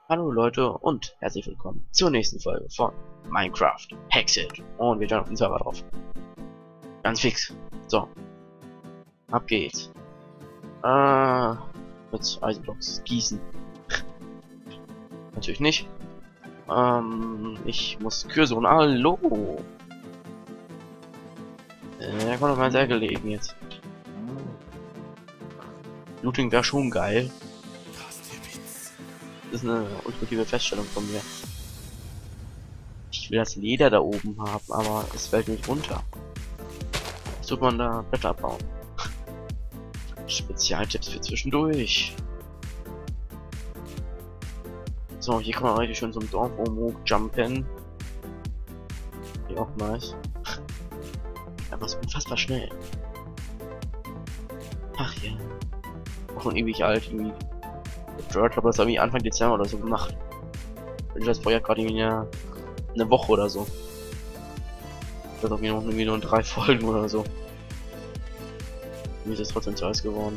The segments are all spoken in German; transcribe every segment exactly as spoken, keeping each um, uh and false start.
Hallo Leute und herzlich willkommen zur nächsten Folge von Minecraft Hexed. Und wir schauen auf den Server drauf. Ganz fix. So. Ab geht's. Äh, mit Eisenblocks gießen. Natürlich nicht. Ähm, ich muss Kühe suchen. Hallo. Äh, kommt doch mal sehr gelegen jetzt. Looting wäre schon geil. Das ist eine ultimative Feststellung von mir. Ich will das Leder da oben haben, aber es fällt nicht runter. Was tut man da? Blätter abbauen. Spezialtipps für zwischendurch. So, hier kann man richtig schön zum Dorf jumpen. Die auch nice. Aber es ist unfassbar schnell. Ach ja. Auch schon ewig alt, irgendwie. George habe das irgendwie Anfang Dezember oder so gemacht. Ich das Projekt gerade irgendwie eine, eine Woche oder so. Das auch noch irgendwie nur in drei Folgen oder so. Mir ist es trotzdem zu heiß geworden.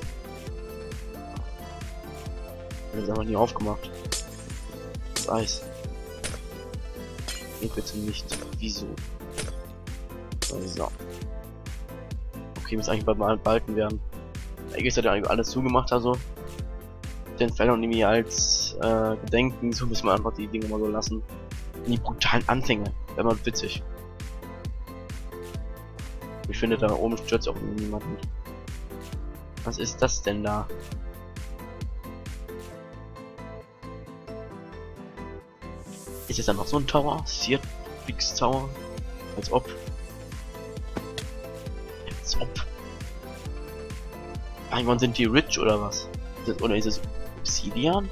Ich habe das einfach nie aufgemacht. Das Eis. Nee, bitte nicht. Wieso? So. Okay, muss eigentlich bei mal Balken werden. Eigentlich hat er eigentlich alles zugemacht, also. Den Feldern irgendwie als äh, Gedenken, so müssen wir einfach die Dinge mal so lassen. Die brutalen Anfänge, wäre mal witzig. Ich finde, da oben stürzt auch niemanden. Was ist das denn da? Ist es dann noch so ein Tower? Vier Bix Tower? Als ob. Als ob. Irgendwann sind die rich oder was? Oder ist es Obsidian?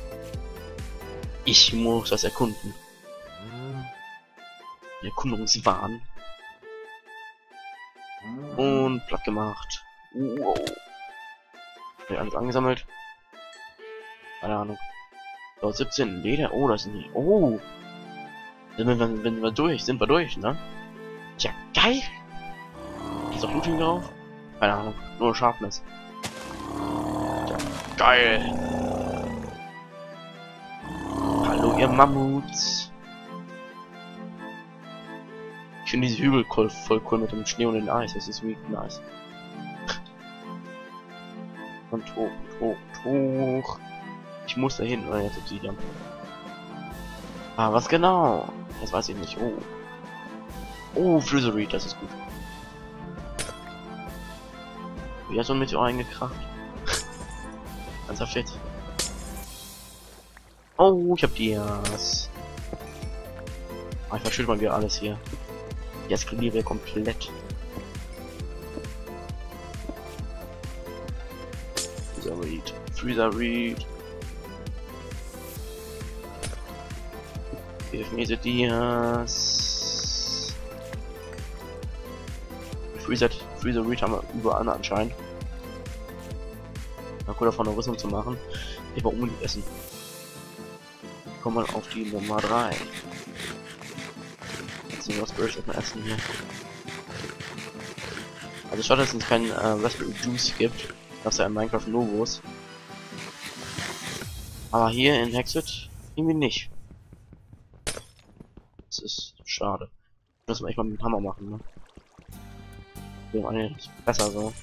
Ich muss das erkunden. Erkundungswahn. Und platt gemacht. Wow. Wird alles angesammelt. Keine Ahnung. Dort siebzehn Leder. Oh, das sind die. Oh. Sind wir, wenn, wenn wir durch, sind wir durch, ne? Tja, geil. Ist auch Looting drauf? Keine Ahnung. Nur Sharpness. Tja, geil. Hallo, ihr Mammuts. Ich finde diese Hügel voll, voll cool mit dem Schnee und dem Eis. Das ist wirklich nice. Und hoch, hoch, hoch. Ich muss da hin, oder jetzt Obsidian. Ah, was genau? Das weiß ich nicht. Oh. Oh, Frizery, das ist gut. Wie hat so ein Meteor eingekracht? Ernsthaft jetzt? Oh, ich hab die. Ah, ich verschütte mal wieder alles hier. Jetzt kriegen wir komplett. Freezer Reed. Freezer Reed. Hilf mir diese Dias. Freezer, Freezer Reed haben wir überall anscheinend. Na gut, davon eine Rüstung zu machen. Ich brauche unbedingt essen. Komm mal auf die Nummer drei. Jetzt sind wir Raspberry mal essen hier. Also schade, dass es keinen äh, Raspberry Juice gibt. Das ist ja in Minecraft Logos. Aber hier in Hexed irgendwie nicht. Das ist schade. Das muss man echt mal mit dem Hammer machen, ne? Wir haben eine besser so.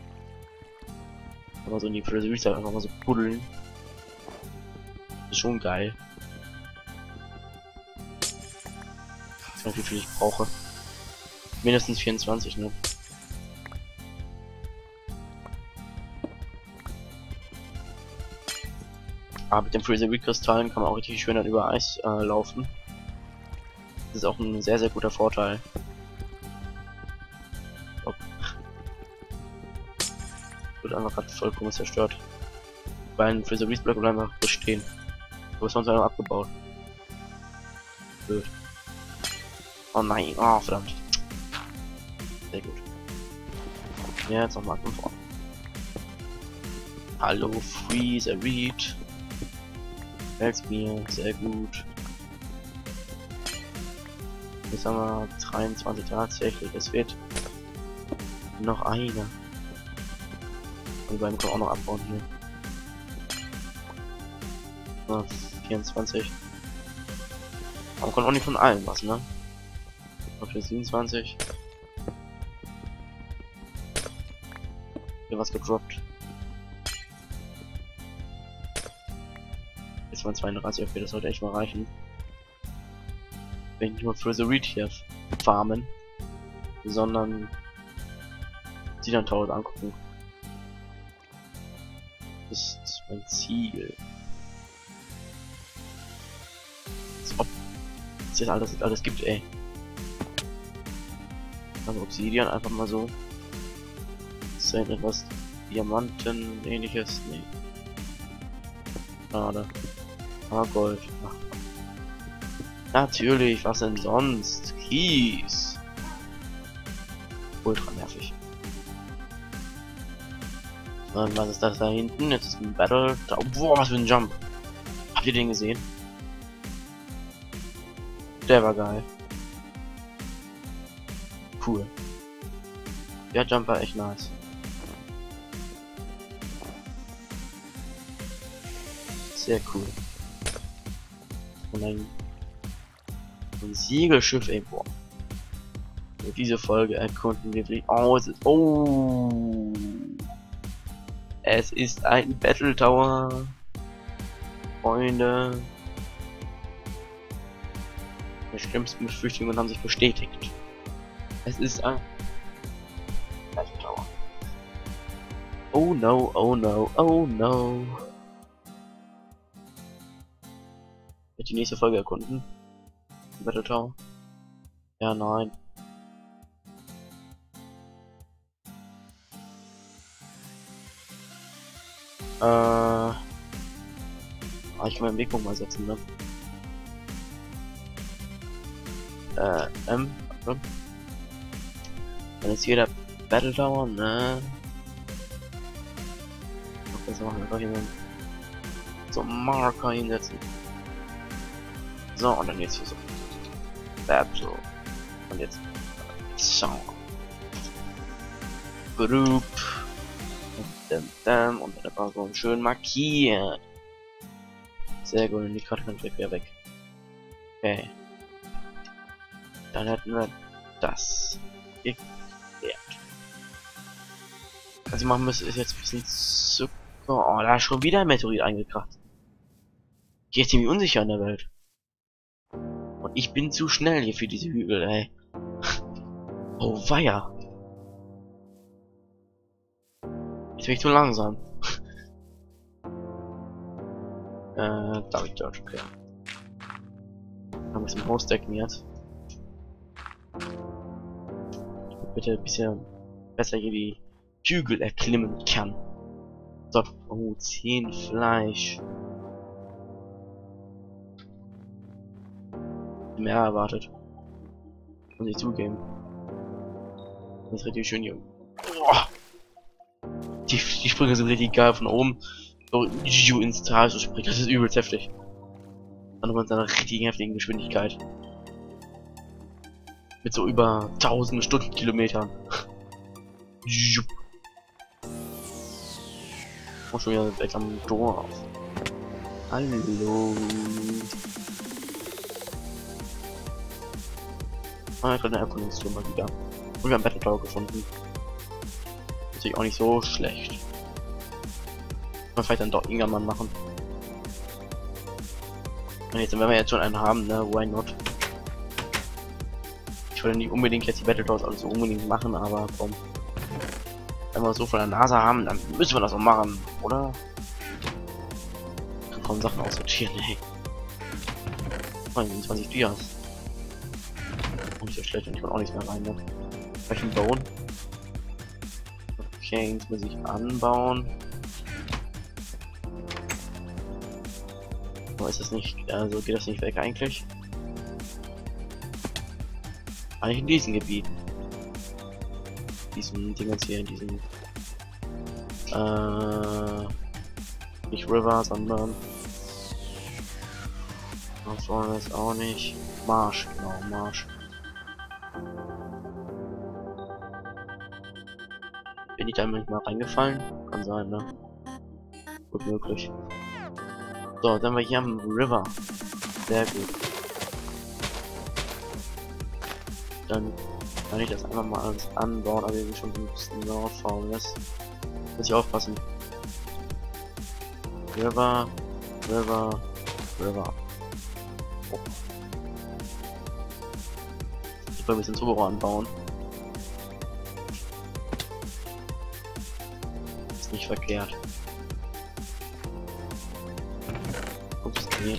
Aber so in die Friserie einfach mal so buddeln. Ist schon geil. Ich weiß nicht, wie viel ich brauche. Mindestens vierundzwanzig, ne? Aber mit den Friserie-Kristallen kann man auch richtig schön dann über Eis äh, laufen. Das ist auch ein sehr, sehr guter Vorteil. Oh. Wird einfach gerade vollkommen zerstört. Bei einem Friserie-Block bleiben einfach bestehen. Du hast sonst einfach abgebaut. Blöd. Oh nein, oh verdammt. Sehr gut. Ja, jetzt nochmal von vorne. Hallo, Freezer Reed. Fällt's mir, sehr gut. Jetzt haben wir dreiundzwanzig tatsächlich, es wird noch einer. Und die beiden können auch noch abbauen hier. So, vierundzwanzig. Aber man kann auch nicht von allen was, ne? Und für siebenundzwanzig. Hier was gedroppt. Jetzt waren zweiunddreißig, okay, das sollte echt mal reichen. Wenn ich nicht nur für The Reed hier farmen, sondern sie dann tausend angucken. Das ist mein Ziel. Als ob es jetzt alles, alles gibt, ey. Also Obsidian einfach mal so. Ist da etwas Diamanten ähnliches? Nee. Schade. Ah, Gold. Ach. Natürlich, was denn sonst? Kies. Ultra nervig. Und was ist das da hinten? Jetzt ist ein Battle. Boah, was für ein Jump. Habt ihr den gesehen? Der war geil. Cool. Der Jump war echt nice. Sehr cool. Und ein, ein Segelschiff, ey, boah. Für diese Folge erkunden wir wirklich. Oh, es ist. Oh! Es ist ein Battle Tower. Freunde. Die schlimmsten Befürchtungen haben sich bestätigt. Es ist ein Battle Tower. Oh no, oh no, oh no. Wird die nächste Folge erkunden? Battle Tower? Ja, nein. Äh. Ah, ich kann meinen Wegpunkt mal setzen, ne? Äh, ähm. Okay. Dann ist hier der Battle Tower, ne? Okay, so machen wir doch hier so einen Marker hinsetzen. So, und dann jetzt hier so. Battle. Und jetzt. Song. Group. Und, und dann war so schön markiert. Sehr gut, und die Karte kann direkt wieder weg. Okay. Dann hätten wir das geklärt. Was ich machen müsste, ist jetzt ein bisschen Zucker. Oh, da ist schon wieder ein Meteorit eingekracht. Ich bin ziemlich unsicher in der Welt. Und ich bin zu schnell hier für diese Hügel, ey. Oh weia. Jetzt bin ich zu langsam. äh, darf ich dort, okay. Haben wir zum Haus decken jetzt. Bitte ein bisschen besser hier die Hügel erklimmen kann. So, oh, zehn Fleisch. Mehr erwartet. Muss ich zugeben. Das ist richtig schön hier. Boah. Die, die Sprünge sind richtig geil von oben. So ins Tal zu springen. Das ist übelst heftig. Dann mit seiner richtig heftigen Geschwindigkeit. Mit so über tausend Stundenkilometern. Oh, schon wieder weg am Dorf. Hallo. Ah, ich hatte eine Erkundungstour mal wieder. Und wir haben Battle Tower gefunden. Natürlich auch nicht so schlecht. Man vielleicht dann doch irgendwann mal machen. Und jetzt, wenn wir jetzt schon einen haben, ne, why not? Ich wollte nicht unbedingt jetzt die Battle Towers alles so unbedingt machen, aber komm. Wenn wir so von der NASA haben, dann müssen wir das auch machen, oder? Ich kann kaum Sachen aussortieren, ey. siebenundzwanzig Dias. Nicht so schlecht, und ich will auch nichts mehr rein, ne? Vielleicht bauen. Okay, jetzt muss ich anbauen. Aber ist das nicht, also geht das nicht weg eigentlich? Eigentlich in diesem Gebiet. Diesen Dingens hier, in diesem äh nicht River, sondern Forest auch nicht. Marsch, genau, Marsch. Bin ich da manchmal reingefallen? Kann sein, ne? Gut möglich. So, dann wir hier am River. Sehr gut. Dann kann ich das einfach mal alles anbauen, aber wir schon ein bisschen nachschauen lässt. Muss ich aufpassen. River, River, River. Oh. Ich will ein bisschen Zubehör anbauen. Ist nicht verkehrt. Ups, nee.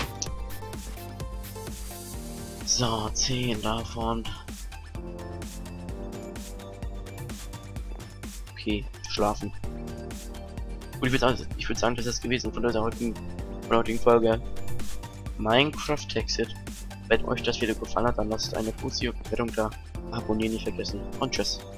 So, zehn davon. Okay, schlafen. Gut, ich würde sagen, ich würde sagen, das ist gewesen von der heutigen, von der heutigen Folge Minecraft Texit. Wenn euch das Video gefallen hat, dann lasst eine positive Bewertung da. Abonnieren nicht vergessen und tschüss.